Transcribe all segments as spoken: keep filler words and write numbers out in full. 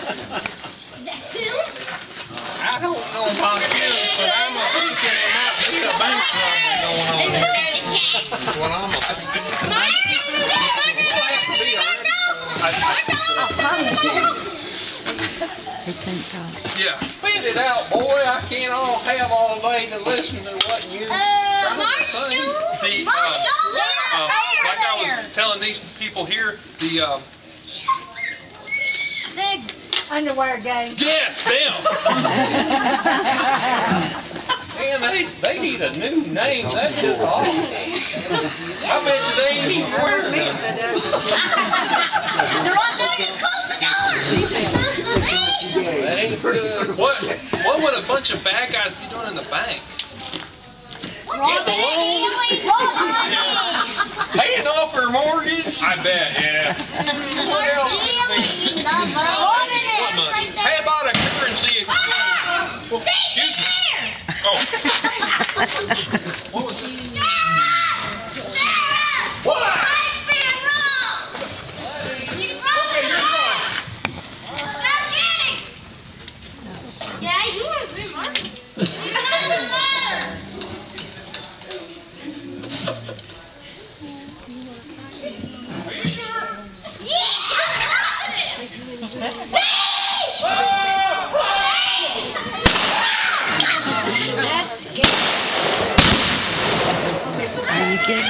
I don't know about you, but I'm a thinking there might be a bank robbery going on here. That's what I'm a thinking. Yeah, spit it out, boy. I can't all have all day to listen to what you're trying to say. The, uh, uh, like I was telling these people here, the uh, the underwear game. Yes, them. Man, they they need a new name. That's just awful. I bet you they ain't even wearing it. The right leg is close to That ain't good. What what would a bunch of bad guys be doing in the bank? Getting a loan? Paying off their mortgage? I bet, yeah. What else could be? What money? How about a currency exchange? Well, excuse me. Oh. What was it? Sheriff! Sheriff! What? I've been robbed! You robbed Okay, you're fine. Stop getting! Yeah, you have been murdered. You got the letter! Are you sure? Yeah! Are you kidding?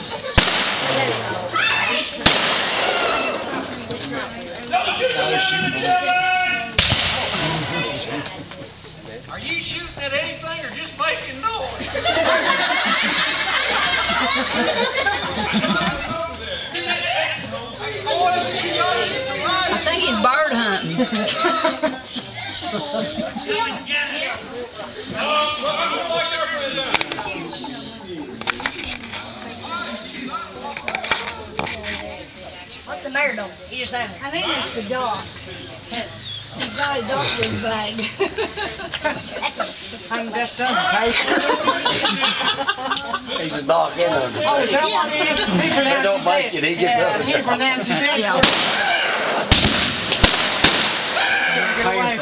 Are you shooting at anything or just making noise? I think he's bird hunting. What's the mayor doing? He just had I think it's the dog. He's got a doctor's bag. I'm just done He's a dog in under. Oh, is that what it is? He If they don't make it, he gets yeah, up. he pronounces it. Yeah. Get away,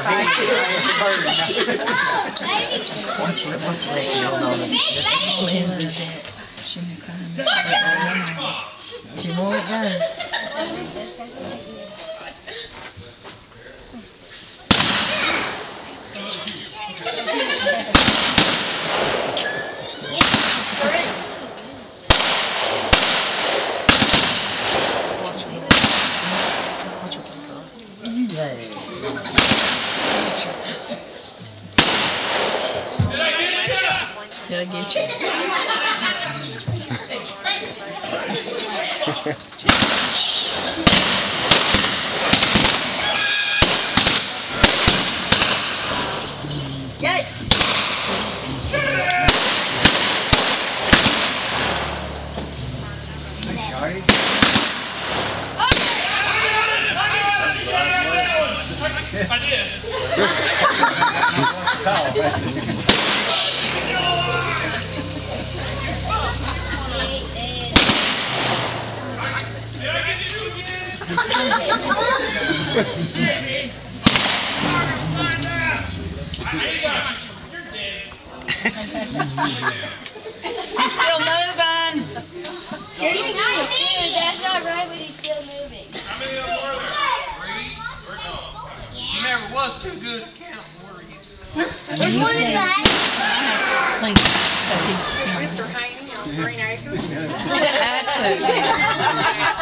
Watch it, watch it. Lindsay. She may come. She won't go. Did I get you? Get it! I did. He's still moving. That's not right, but he's still moving. How many of them were there? Three? Or no? You never was too good at counting, were you? Which one is that? Mister Haney on Green Acres. That's who.